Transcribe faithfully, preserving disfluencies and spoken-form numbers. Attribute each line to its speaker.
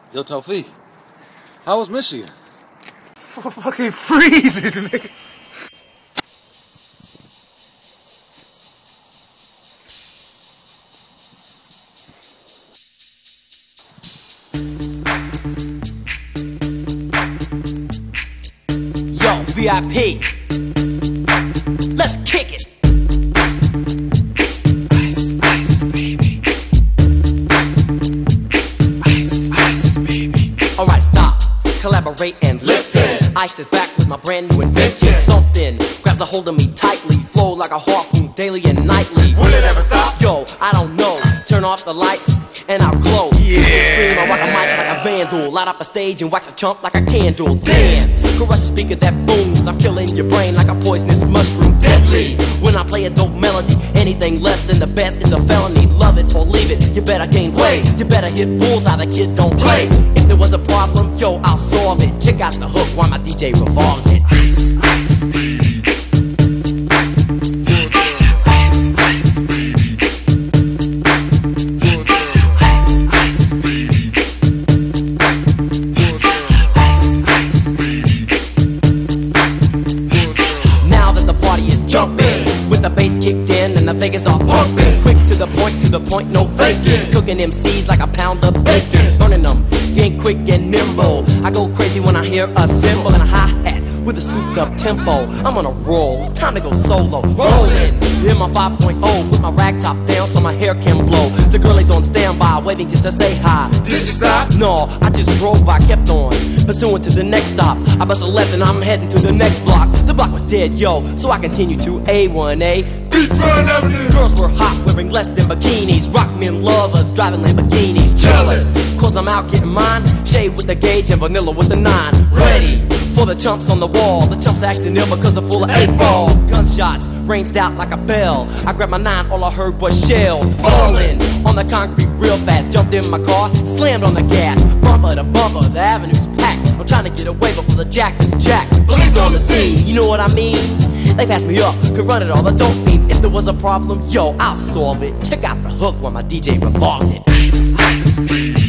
Speaker 1: Yo, Tawfiq, how was Michigan?
Speaker 2: F fucking freezing, nigga.
Speaker 3: Yo, V I P, let's kick it.
Speaker 2: Ice, ice, baby. Ice, ice, baby.
Speaker 3: Alright, stop, collaborate and listen. Ice is back with my brand new invention. Something grabs a hold of me tightly, flow like a harpoon daily and nightly.
Speaker 2: Will it ever stop?
Speaker 3: Yo, I don't know. Turn off the lights and I'll glow.
Speaker 2: Yeah.
Speaker 3: Stream, I rock a mic like a vandal. Light up a stage and wax a chump like a candle. Dance, caress the speaker that booms. I'm killing your brain like a poisonous mushroom. Deadly, when I play a dope melody. Anything less than the best is a felony. Love it or leave it, you better gain weight. You better hit bullseye, the kid don't play. If there was a problem, yo, I'll solve it. Check out the hook while my D J revolves it.
Speaker 2: Ice, ice, baby. Ice, ice, baby. Ice, ice, baby. Ice, ice, baby.
Speaker 3: Now that the party is jumping, with the bass kicked in and the Vegas all pumping. Quick to the point, to the point, no faking. Cooking M Cs like a pound of bacon. Burning them, being quick and nimble. I go crazy when I hear a cymbal and a hi-hat with a souped up tempo. I'm on a roll, it's time to go solo. Rolling, hit my five point oh with my rag top down so my hair can blow. The girl is on standby, waiting just to say hi.
Speaker 2: Did you stop?
Speaker 3: No, I just drove by, kept on pursuing to the next stop. I bust a left and I'm heading to the next block. The block was dead, yo, so I continued to A one A.
Speaker 2: Beachfront Avenue.
Speaker 3: Girls were hot, wearing less than bikinis. Rock men lovers, driving Lamborghinis. Jealous, cause I'm out getting mine. Shade with the gauge and vanilla with the nine. Ready for the chumps on the wall. The chumps acting ill because they're full of eight ball. Gunshots ranged out like a bell. I grabbed my nine, all I heard was shells falling on the concrete real fast. Jumped in my car, slammed on the gas. Bumper to bumper, the avenue's packed. I'm trying to get away before the jack is jacked. Police on the scene, you know what I mean? They passed me up, could run it all, the dope fiends. If there was a problem, yo, I'll solve it. Check out the hook while my D J revolves it.
Speaker 2: Ice, ice, baby.